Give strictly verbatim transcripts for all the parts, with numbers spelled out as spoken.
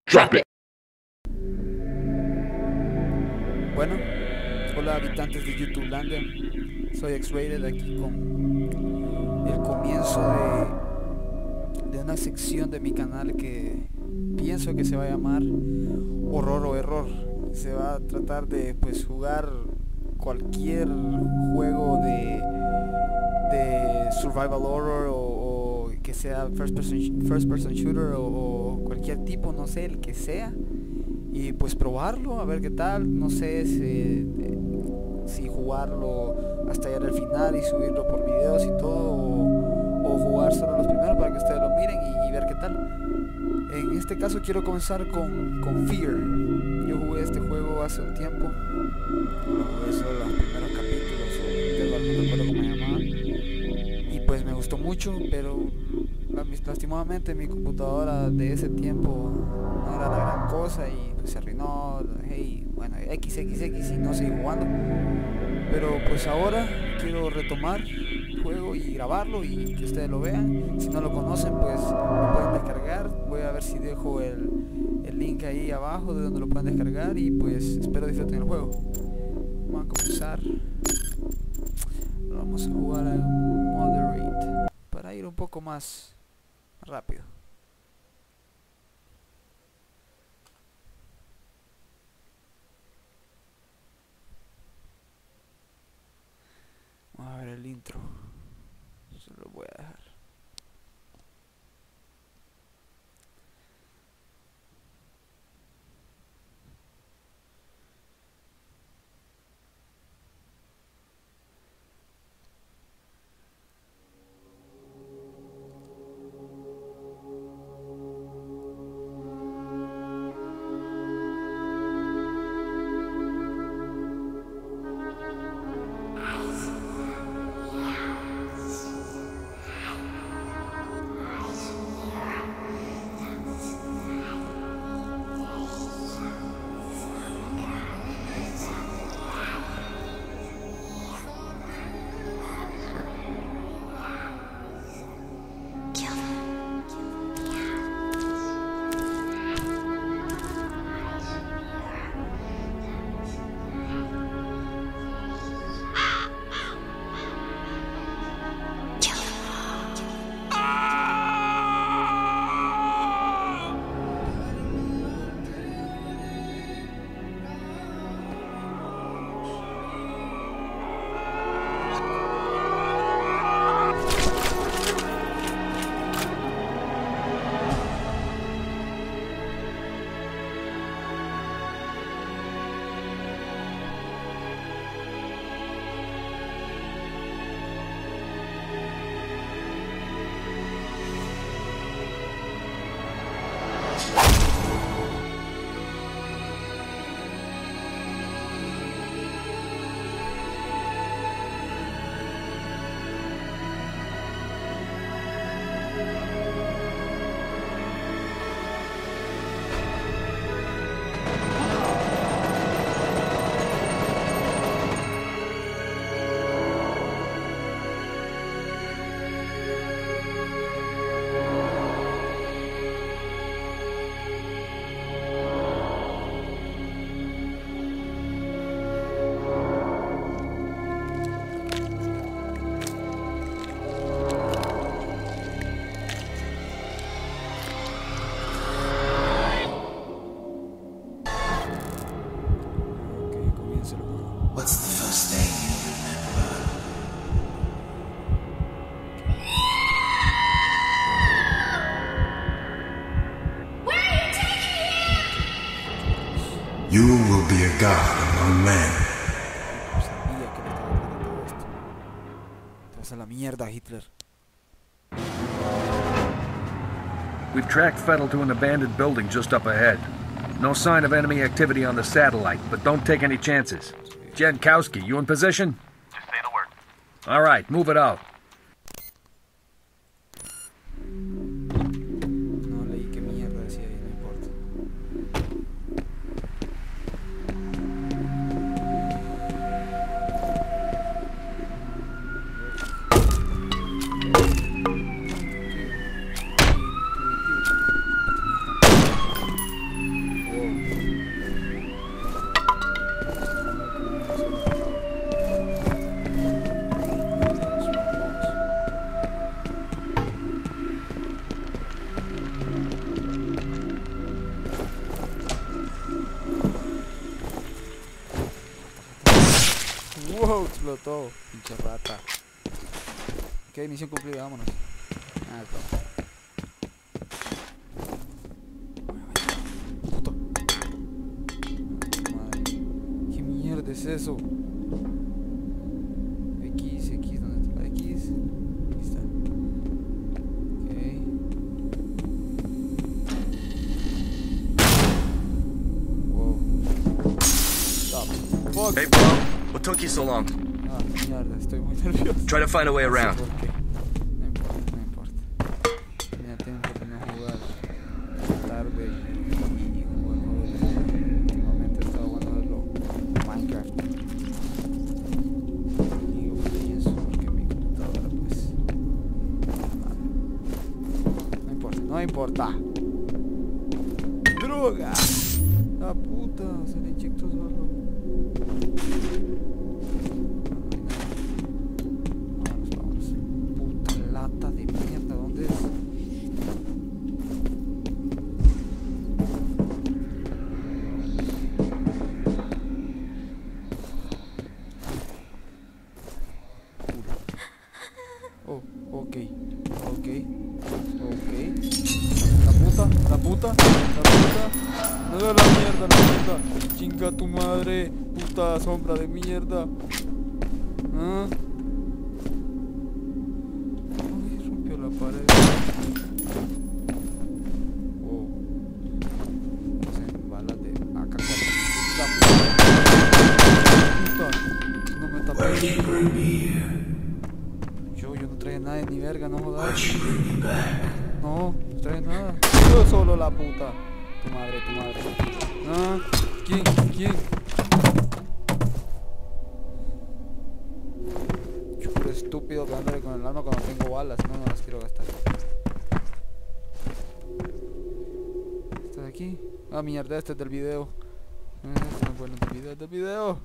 Drop it. Bueno, hola habitantes de YouTubelandia, soy X-Rated aquí con el comienzo de, de una sección de mi canal que pienso que se va a llamar Horror o Error. Se va a tratar de pues jugar cualquier juego de, de survival horror o, o que sea first person, first person shooter o, o cualquier tipo, no sé, el que sea, y pues probarlo a ver qué tal. No sé si, si jugarlo hasta llegar al final y subirlo por videos y todo, o, o jugar solo los primeros para que ustedes lo miren y, y ver qué tal. En este caso quiero comenzar con, con Fear. Yo jugué este juego hace un tiempo, lo jugué solo los primeros capítulos, o no recuerdo cómo se llamaba, y pues me gustó mucho, pero lastimosamente mi computadora de ese tiempo no era la gran cosa y pues se arruinó. Hey, bueno, equis equis equis y no seguí jugando, pero pues ahora quiero retomar el juego y grabarlo y que ustedes lo vean. Si no lo conocen, pues lo pueden descargar. Voy a ver si dejo el, el link ahí abajo de donde lo pueden descargar, y pues espero disfruten el juego. Vamos a comenzar. Vamos a jugar al Moderate para ir un poco más rápido. Vamos a ver el intro. Se lo voy a dejar. What's the first thing you remember? Where are you taking him? You will be a god among men. Sabía que le estaba tratando esto. Te vas a la mierda, Hitler. We've tracked Fettel to an abandoned building just up ahead. No sign of enemy activity on the satellite, but don't take any chances. Jankowski, you in position? Just say the word. All right, move it out. No leí qué mierda decía ahí, no importa. Wow, explotó. Pinche rata. Ok, misión cumplida, vámonos. Ah, está. Puta. Madre. ¿Qué mierda es eso? X, X, ¿dónde está la X? Aquí está. Ok. Wow. Stop. Fuck. Hey, bro. What took you so long? Ah, mierda, estoy muy nervioso. Try to find a way No sé around. por qué. No importa, no importa. Tenía tiempo de no jugar tarde y jugar juegos de día. Últimamente he estado jugando verlo Minecraft. Y League of Legends, porque mi computadora pues... No importa, no importa. ¡Droga! La puta, se le inyectó solo. Lata de mierda, ¿dónde es? Oh, ok, ok, ok. La puta, la puta, la puta. No veo la mierda, la puta. Chinga tu madre, puta sombra de mierda. ¿Ah? La pared. Wow. Hacen balas de A K cuarenta. Puta. No me tapé. Yo, yo no traía nada ni verga, no jodas. No, no traía nada. Yo solo la puta. Tu madre, tu madre. Ah, ¿quién? ¿Quién? Estúpido que ande con el arma cuando tengo balas, no, no las quiero gastar. ¿Está de aquí? Ah, mierda, este es del video. Este no fue el del video, es del video.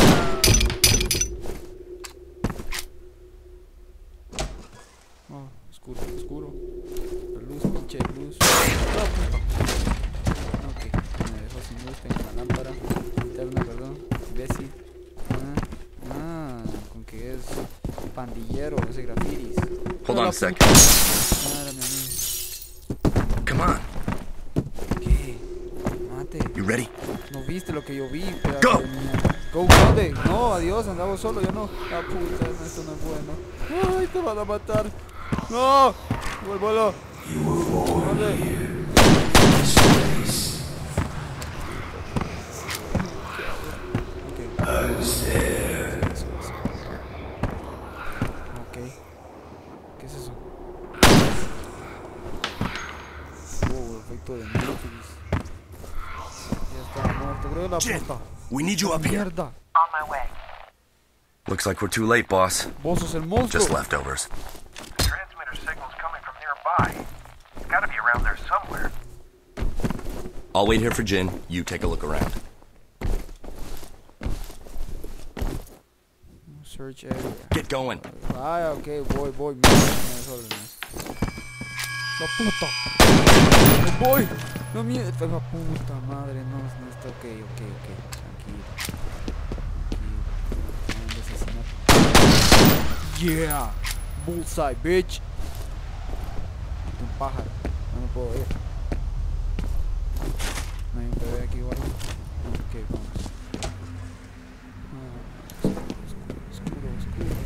Oh, oscuro, oscuro. La luz, pinche luz. Oh, puta. Ok, me dejó sin luz, tengo una lámpara. Linterna, perdón. Imbécil. Ah, ah, con que es pandillero, ese grafitis. Hold on a sec. Madre mía. Come on. ¿Qué? Mate. You ready? ¿No viste lo que yo vi? Pedazo Go. de mierda. Go, ¿dónde? No, adiós, andaba solo, yo no. La puta, no, esto no es bueno. Ay, te van a matar. No, vuélvalo. ¿Dónde? ¿Qué es eso? Oh, efecto de Netflix. Ya está muerto, creo la Jen, puta. we need you up here. Mierda. On my way. Looks like we're too late, boss. Vos sos el monstruo. Just leftovers. Transmitter signal's coming from nearby. It's gotta be around there somewhere. I'll wait here for Jin. You take a look around. Search area. Get going. Ah, ok, voy, voy. Mira, la puta. Me voy. No mierda, la puta madre. No, no está ok, ok, ok. Tranquilo. Tranquilo. Yeah. Bullseye, bitch. Un pájaro. No me puedo ir. No hay un bebé aquí igual. Ok, vamos. Oscuro, oscuro.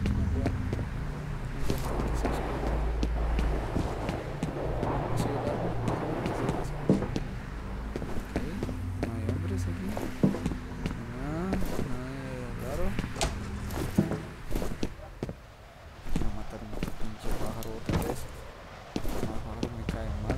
No hay hombres aquí. Nada, nada raro. Voy a matar un pinche pájaro otra vez. Los pájaros me caen mal.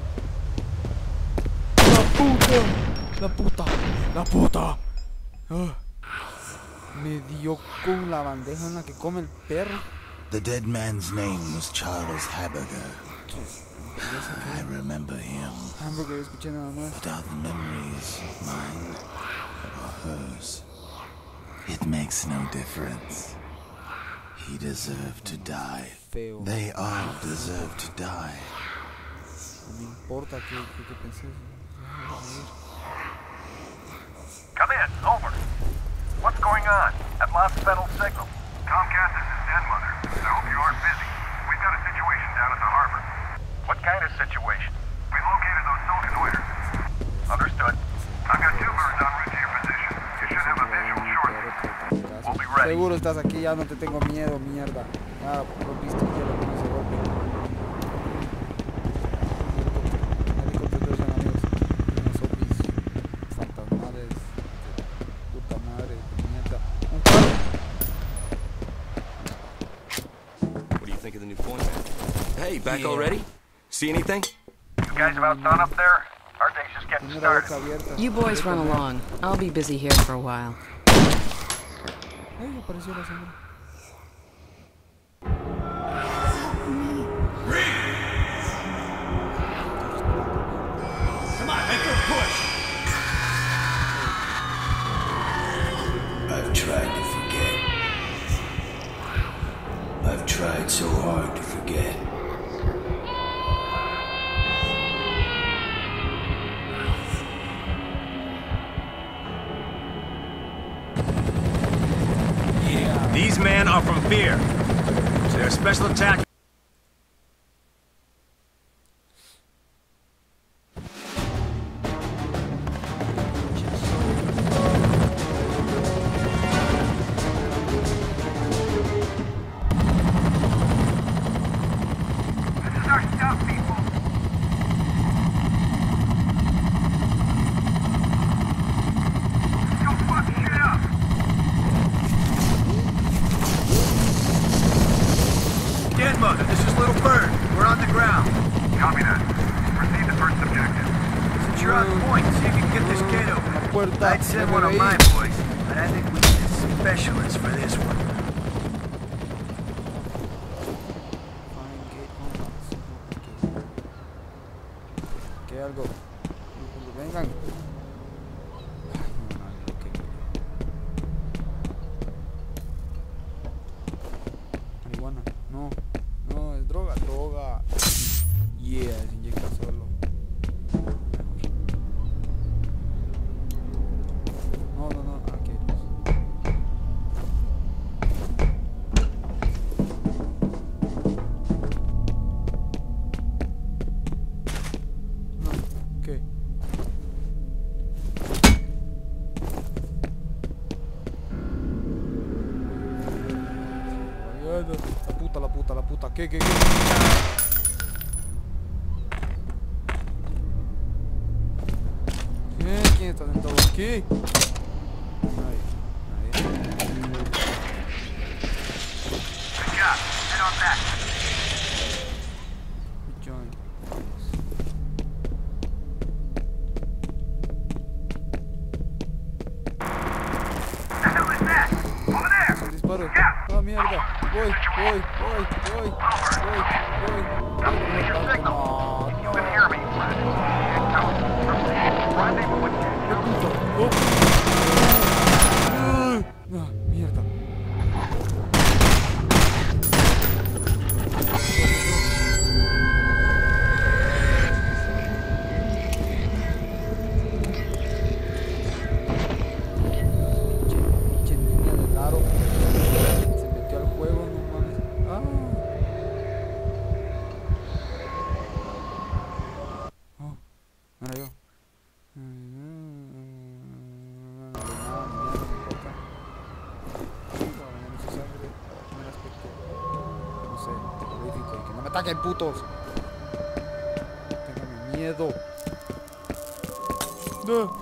¡La puta! ¡La puta! ¡La puta! Ah. Me dio con la bandeja en la que come el perro. The dead man's name was Charles Haberger. I remember him. Hamburger, escuché nada más. But are the memories mine or hers? It makes no difference. He deserved to die. Feo. They all deserve to die. No me importa que, que, que pensé. Come in, over. What's going on? At Las lost Fennel's signal. Comcast, this is Den Mother. I hope you aren't busy. We've got a situation down at the harbor. What kind of situation? We located those Solgenoiders. Understood. I've got two birds en route to your position. You should have a visual shortly. We'll be ready. Seguro estás aquí, ya no te tengo miedo, mierda. Ya rompiste el hielo con ese golpe. Helicópteros son amigos. Unos zombies fantasmales. Puta madre, mierda. Un carro. What do you think of the new point, man? Hey, back Yeah. already? See anything? You guys about done up there? Our day's just getting Tiene la boca started. abierta. You boys run along. I'll be busy here for a while. Ay, apareció la señora. I've tried to forget. I've tried so hard to forget. These men are from Fear. They're a special attack. This is our stuff, people. Let's go fuck shit up. Den Mother, this is Little Bird. We're on the ground. Copy that. Proceed to first objective. Since you're on point, see if you can get this gate open. Puerta. I'd send one of my boys, but I think we need a specialist for this one. ¿Qué algo? Vengan. Marihuana. No. No, es droga. Droga. Yeah, se inyecta solo. No, no, no. Aquí. No. ¿Qué? La puta, la puta, la puta. ¿Qué, qué, qué? ¿Quién? ¿Quién está sentado aquí? Nadie. Nadie. Good job. Head on back. Join. The hell is that? Over there. El disparo. Yeah. Ah, mierda. Voy, voy, voy, voy, voy, voy. Your signal. No, You no. can hear me. Rendezvous with you. ¡Qué puto! ¡Oh! ¡Ah! ¡Mierda! Che, niña de Laro. Se metió al juego, no mames. ¡Ah! Oh, no era yo. No, no, no, no sé, terrorífico y que no me ataquen, putos. Ténganme miedo. No, no.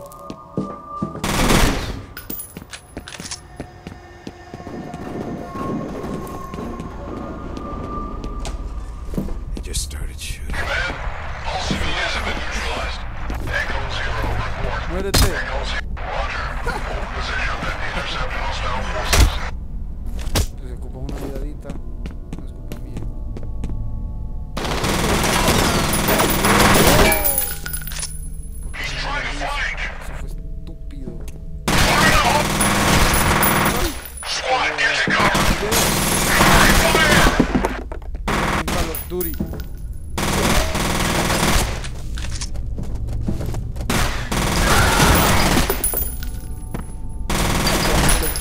They just started shooting. All civilians have been neutralized. Echo Zero report. Muérete. Echo Zero. Roger. Hold position and intercept hostile forces. Pues se ocupa una ayudadita. No es culpa mía. He's trying to flank.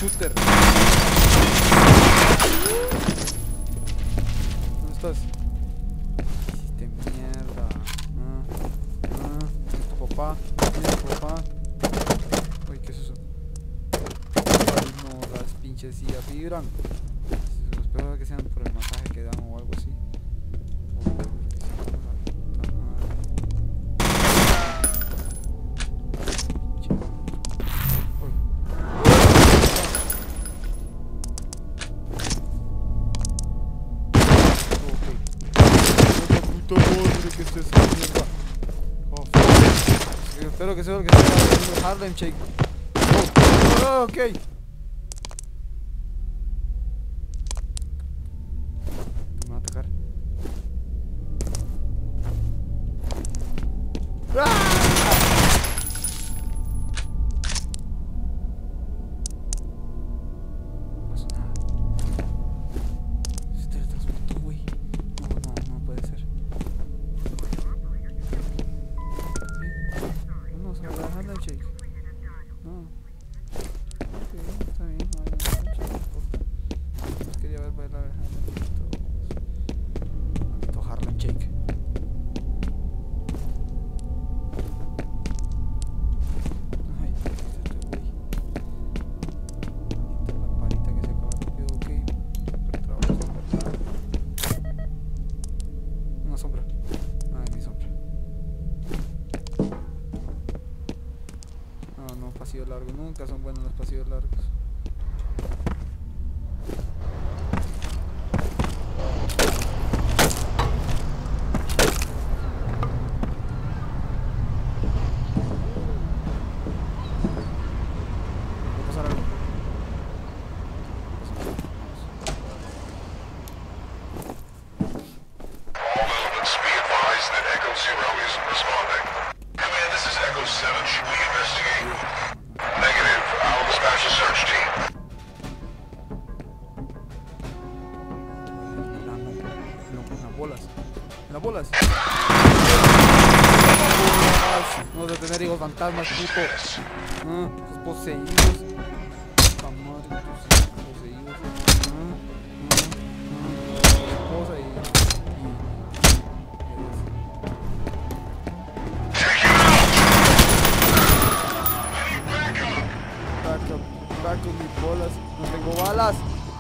shooter. ¿Dónde estás? Hiciste mierda. Ah, ah, es tu papá. Es tu papá. Uy, ¿qué es eso? Ay, no, las pinches sillas vibran. Espero que sean por el masaje que dan o algo así. Espero que sea lo que sea el Harlem Shake. Oh, oh, ok. Me va a atacar. ¡Ah! No pasa nada. Se teletransportó, güey. No, no, no puede ser. Vamos a bailar Harlem Shake. No. Ok, está bien. No, no, no, no importa. Pues quería ver bailar Harlem Shake. Maldito Harlem Shake. Ay, este güey. Maldita lamparita que se acaba rápido. Ok. Pero trabajo, ¿verdad? Una sombra. Ay, mi sombra. No, no, pasillo largo. Nunca son buenos los pasillos largos. Va a pasar algo. Elements be advised that Echo Zero isn't responding. Command, this is Echo seven. Should we investigate? Negative. I'll dispatch a search team. Las bolas. Las bolas. Vamos a tener hijos fantasmas, puto. Ah, los poseídos. Puta madre, tus hijos poseídos. Ah, ah, ah. Esposa y. Backup, backup mis bolas. No tengo balas.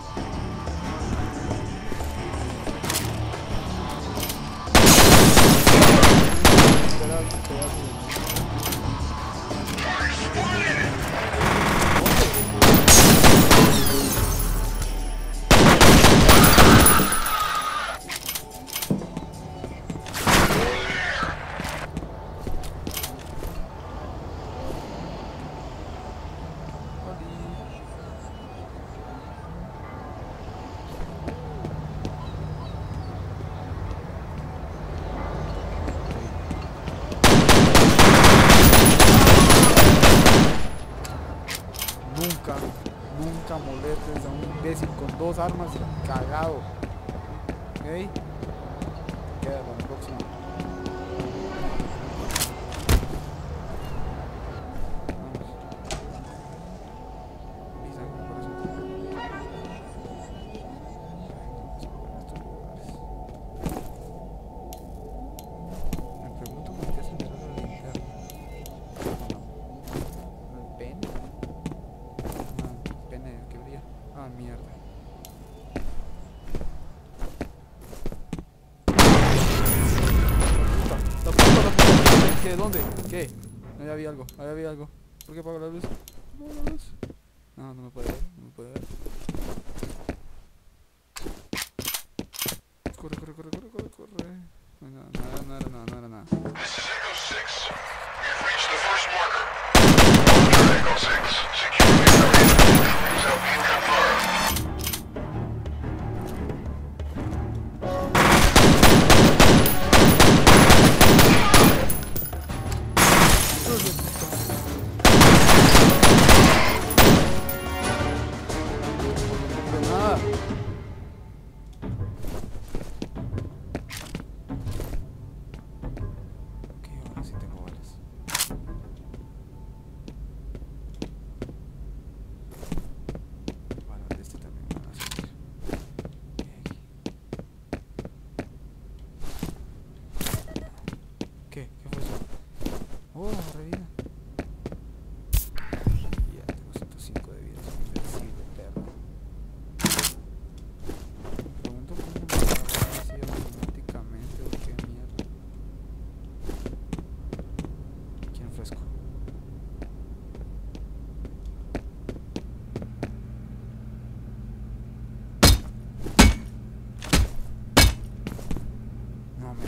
Nunca, nunca molestes a un imbécil con dos armas cagado. ¿Ok? Queda para la próxima. Vamos. Avisa que por eso te- estos lugares. Me pregunto por qué se me da la linterna. ¿El pene? Pene que brilla. Ah, mierda. La puta, la puta, la puta. ¿Qué? ¿Dónde? ¿Qué? Ahí había algo, ahí había algo. ¿Por qué apago la luz? Apago la luz. No, no me puede ver, no me puede ver. Corre, corre, corre, corre, corre, corre. No, no, no era, no era nada, no era nada. This is Echo six. You've reached the first marker. Roger, Echo six. Security area. Have been confirmed.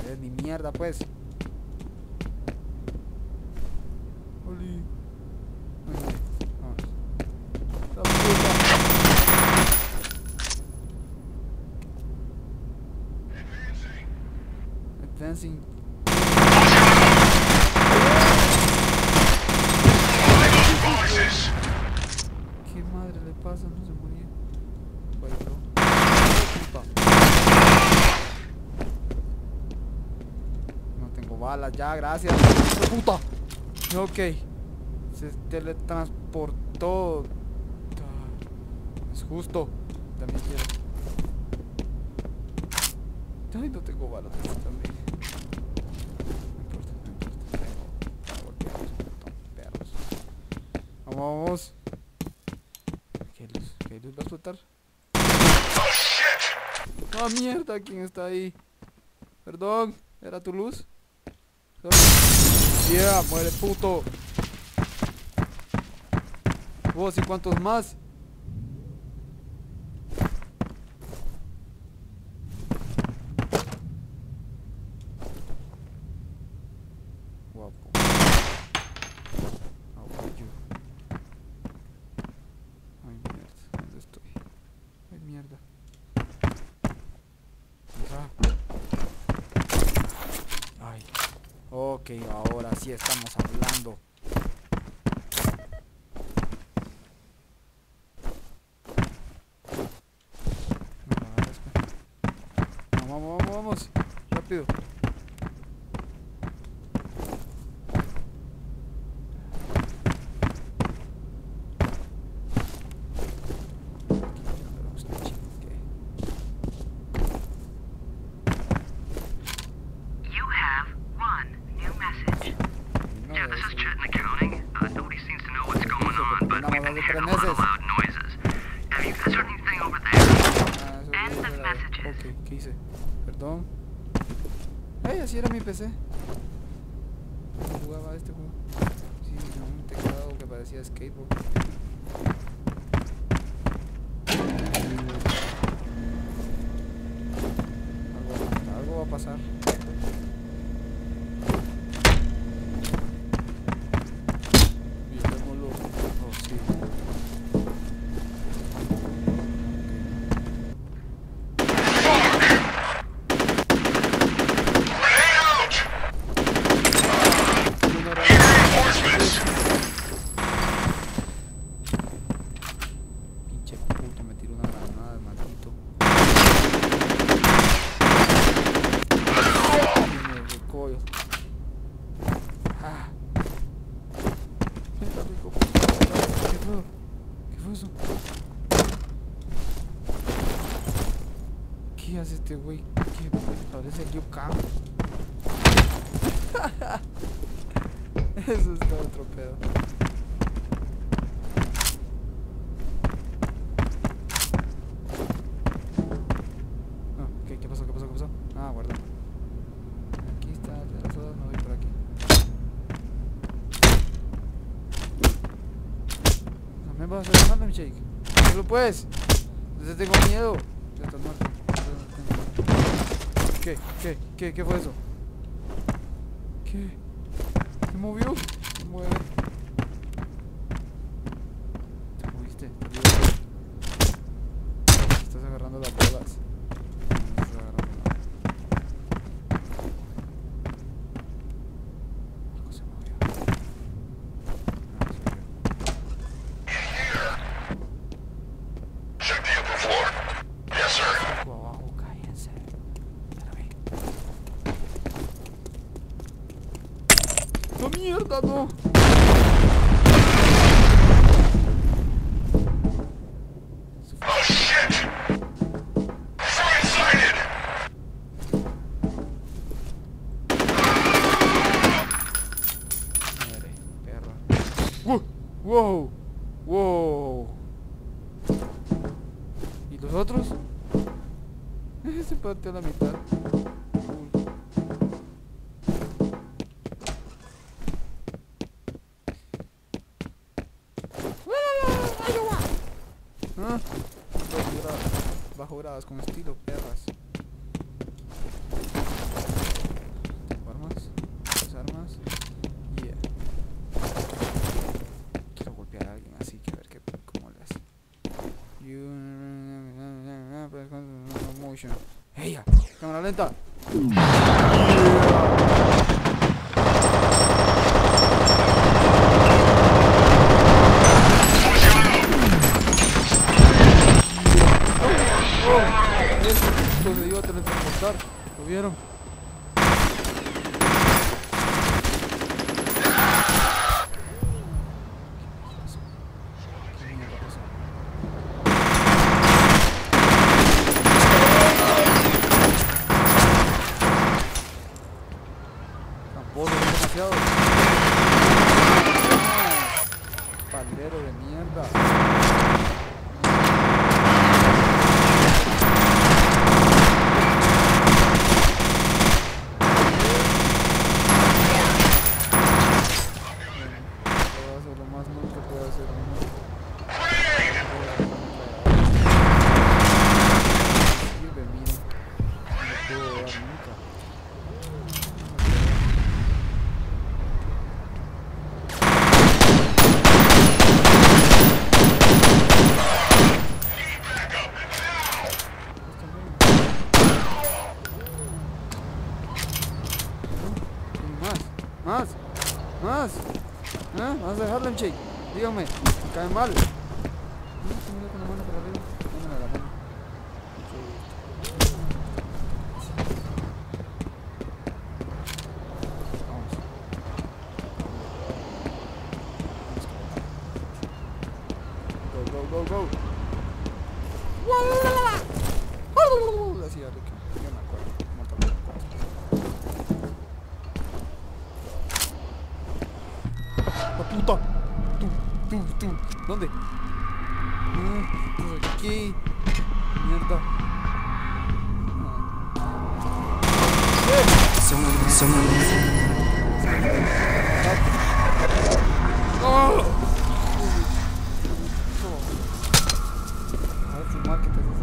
Es mi mierda, pues. Oli. Vamos. La puta. Advancing. ¿Qué madre le pasa? No se moría. Vaya, bro. Puta. No tengo balas ya, gracias. ¡Puta! Ok. Se teletransportó. Es justo. También quiero. Ay, no tengo balas también. No importa, no importa. Tengo para golpearlos un montón, perros. Vamos, vamos. ¿Qué luz? ¿Qué luz va a explotar? ¡Ah, mierda! ¿Quién está ahí? Perdón, ¿era tu luz? Yeah, muere puto. Vos, ¿y cuántos más? Guapo. How are you? Ay, mierda, ¿dónde estoy? Ay, mierda. Ajá. Ay. Ok, ahora sí estamos hablando. Vamos, vamos, vamos. Rápido. ¿Qué hice? Perdón. Ay, así era mi P C. ¿Cómo jugaba este juego? Sí, un teclado que parecía skateboard. Algo, algo va a pasar. Violémoslo. Oh, sí. ¿Qué hace este güey? ¿Qué parece Liu Kang? Eso está otro pedo. No, ¿qué, ¿qué pasó? ¿Qué pasó? ¿Qué pasó? Ah, guarda. Aquí está el de las sodas, me voy por aquí. No me vas a hacer nada, mi shake. No lo puedes. Entonces tengo miedo. Ya estás muerto. ¿Qué? ¿Qué? ¿Qué? ¿Qué fue eso? ¿Qué? ¿Se movió? Se mueve. ¿Te moviste? ¿Te moviste? Estás agarrando las bolas. Estás agarrando la... Algo se movió. Ah, se movió. Check the upper floor. Yes, sir. Abajo, cállense. ¡No, mierda, no! Oh, shit! Sighted! Muere, perra. ¡Uh! ¡Wow! ¡Wow! ¿Y los otros? Se partió a la mitad. ¿Ah? Bajo bravas con estilo, perras. Motion. ¡Ella! ¡Cámara lenta! Esto se iba a teletransportar. ¿Lo vieron? Demasiado. Pandero de mierda. Puedo hacer lo más mal que puedo hacer. Sirve, miren. No puedo dar nunca. Más, más, ¿eh? Vamos a dejarlo en Shake. Dígame, me cae mal. Mira con la mano para arriba. Dámela la mano. Vamos. Go, go, go, go. Así, Rick. Yo me acuerdo. Puta. Tú, tú, tú. ¿Dónde? Ah, aquí. Mierda. Someone, someone. ¡Oh! A ver, fumar, ¿qué te haces?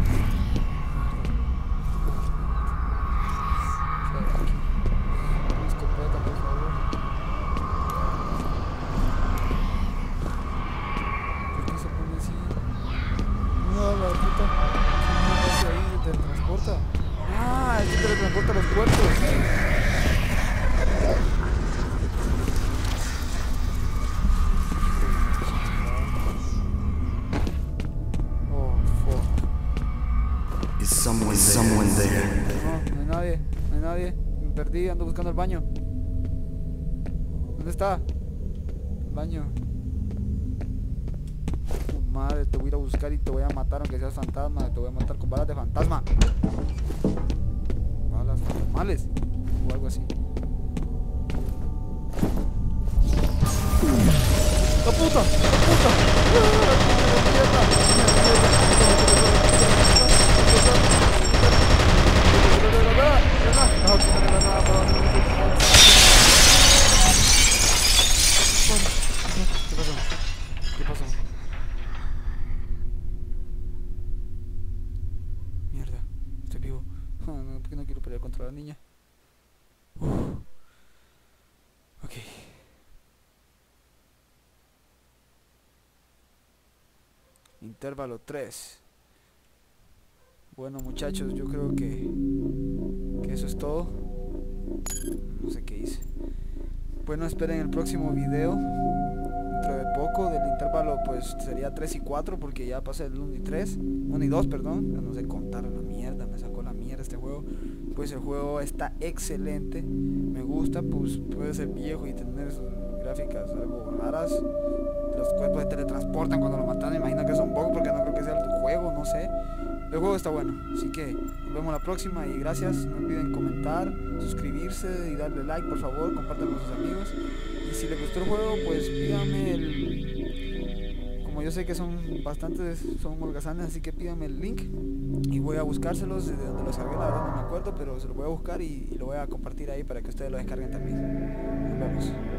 Una escopeta, por favor. La puta, ¿qué hace ahí? ¿Te transporta? Ah, es que te transporta a los puertos. Oh, fuck. Is someone, Is someone there? No, no hay nadie, no hay nadie. Me perdí, ando buscando el baño. ¿Dónde está? El baño. Madre, te voy a ir a buscar y te voy a matar aunque seas fantasma. Te voy a matar con balas de fantasma. Balas fantasmales o algo así. ¡La puta! ¡La puta! ¿Qué pasó? ¿Qué pasó? Mierda, estoy vivo. Oh, no, porque no quiero pelear contra la niña. Uf. Ok. Intervalo tres. Bueno, muchachos, yo creo que, que eso es todo. No sé qué hice. Bueno, esperen el próximo video. Dentro de poco, del intervalo pues sería tres y cuatro, porque ya pasé el uno y tres, uno y dos, perdón, ya no sé contar, la mierda, me sacó la mierda este juego. Pues el juego está excelente, me gusta, pues puede ser viejo y tener sus gráficas algo raras. Los cuerpos se teletransportan cuando lo matan, me imagino que es un bug porque no creo que sea el juego, no sé. El juego está bueno, así que nos vemos la próxima y gracias. No olviden comentar, suscribirse y darle like, por favor, compartan con sus amigos. Y si les gustó el juego, pues pídanme el... Como yo sé que son bastantes, son holgazanes, así que pídanme el link y voy a buscárselos de donde los cargué, la verdad no me acuerdo, pero se los voy a buscar y, y lo voy a compartir ahí para que ustedes lo descarguen también. Nos vemos.